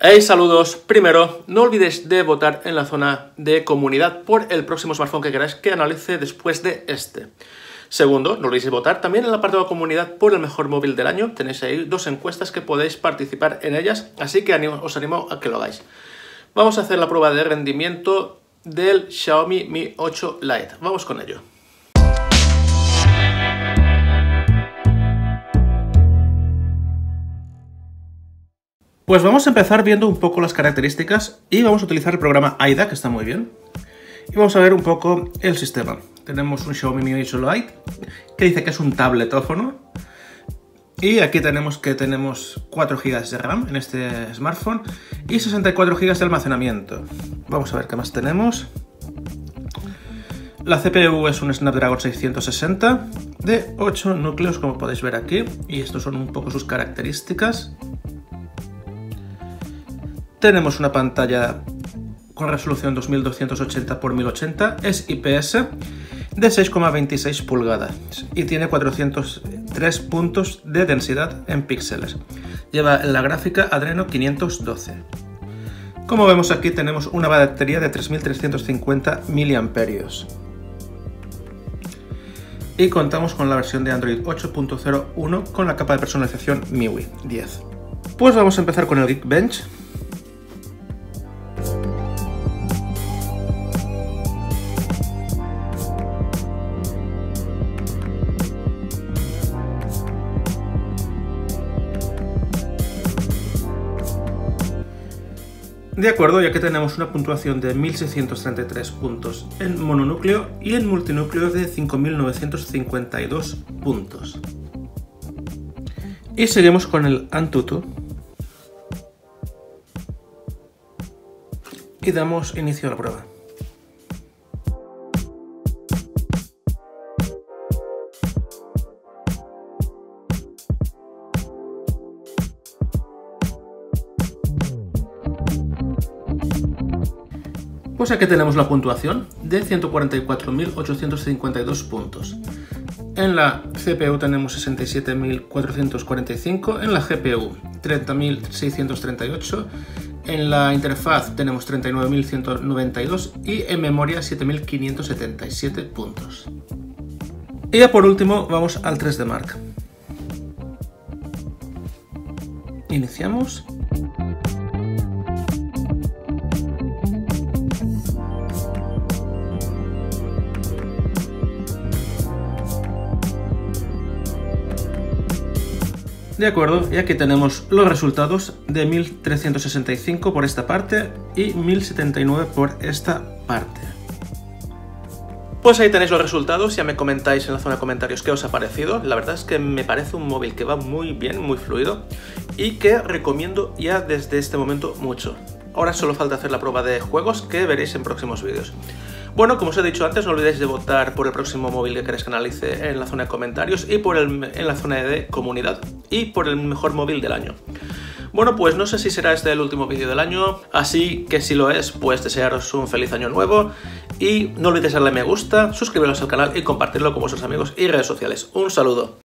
Hey, saludos. Primero, no olvidéis de votar en la zona de comunidad por el próximo smartphone que queráis que analice después de este. Segundo, no olvidéis de votar también en la parte de la comunidad por el mejor móvil del año. Tenéis ahí 2 encuestas que podéis participar en ellas, así que os animo a que lo hagáis. Vamos a hacer la prueba de rendimiento del Xiaomi Mi 8 Lite. Vamos con ello. Pues vamos a empezar viendo un poco las características y vamos a utilizar el programa AIDA, que está muy bien. Y vamos a ver un poco el sistema. Tenemos un Xiaomi Mi 8 Lite que dice que es un tabletófono. Y aquí tenemos 4 GB de RAM en este smartphone y 64 GB de almacenamiento. Vamos a ver qué más tenemos. La CPU es un Snapdragon 660 de 8 núcleos, como podéis ver aquí. Y estos son un poco sus características. Tenemos una pantalla con resolución 2280 x 1080, es IPS de 6,26 pulgadas y tiene 403 puntos de densidad en píxeles. Lleva la gráfica Adreno 512. Como vemos aquí tenemos una batería de 3350 mAh. Y contamos con la versión de Android 8.01 con la capa de personalización MIUI 10. Pues vamos a empezar con el Geekbench. De acuerdo, ya que tenemos una puntuación de 1633 puntos en mononúcleo y en multinúcleo de 5952 puntos. Y seguimos con el Antutu. Y damos inicio a la prueba. Pues aquí tenemos la puntuación de 144.852 puntos. En la CPU tenemos 67.445, en la GPU 30.638, en la interfaz tenemos 39.192 y en memoria 7.577 puntos. Y ya por último vamos al 3D Mark. Iniciamos. De acuerdo, y aquí tenemos los resultados de 1365 por esta parte y 1079 por esta parte. Pues ahí tenéis los resultados, ya me comentáis en la zona de comentarios qué os ha parecido. La verdad es que me parece un móvil que va muy bien, muy fluido y que recomiendo ya desde este momento mucho. Ahora solo falta hacer la prueba de juegos que veréis en próximos vídeos. Bueno, como os he dicho antes, no olvidéis de votar por el próximo móvil que queréis que analice en la zona de comentarios y en la zona de comunidad y por el mejor móvil del año. Bueno, pues no sé si será este el último vídeo del año, así que si lo es, pues desearos un feliz año nuevo y no olvidéis darle me gusta, suscribiros al canal y compartirlo con vuestros amigos y redes sociales. Un saludo.